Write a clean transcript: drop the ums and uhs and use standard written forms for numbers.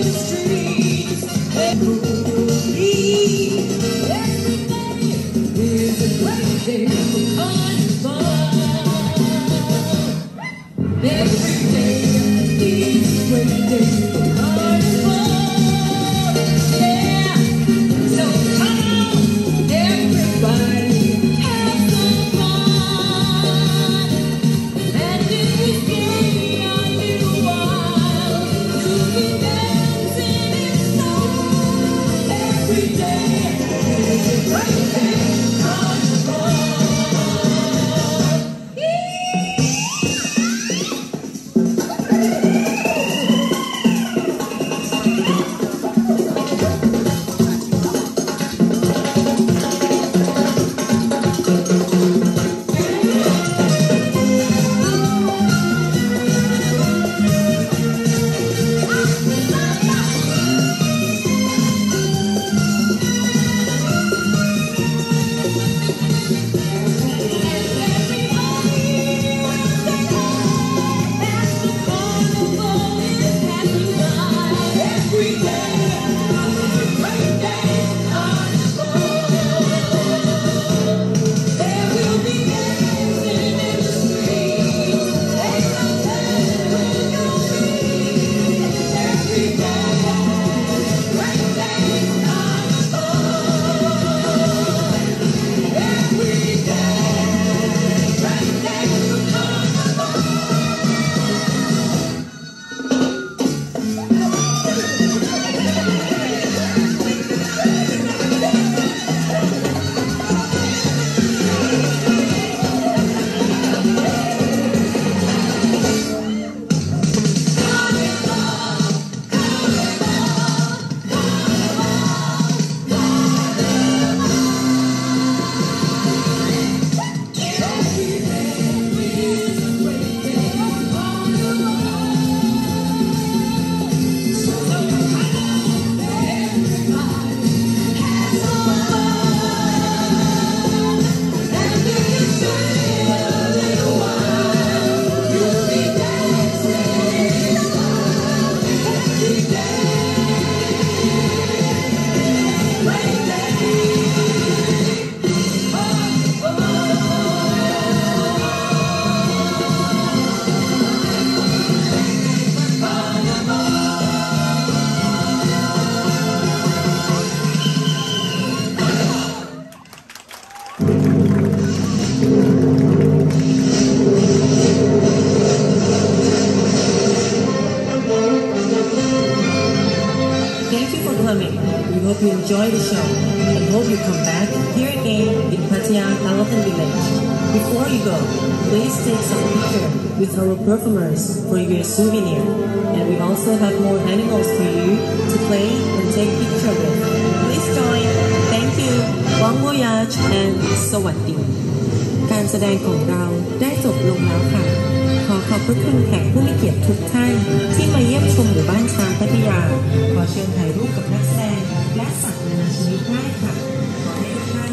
hope you enjoy the show and hope you come back here again in Pattaya Elephant Village. Before you go, please take some pictures with our performers for your souvenir. And we also have more animals for you to play and take pictures with. Please join. Thank you. Bon voyage and สวัสดีการแสดงของเราได้จบลงแล้วค่ะขอขอบพระคุณแขกผู้มีเกียรติทุกท่านที่มาเยี่ยมชมหมู่บ้านช้างพัทยาขอเชิญถ่ายรูปกับนักแสดงและสัตว์นานาชนิดได้ค่ะขอให้ทุกท่าน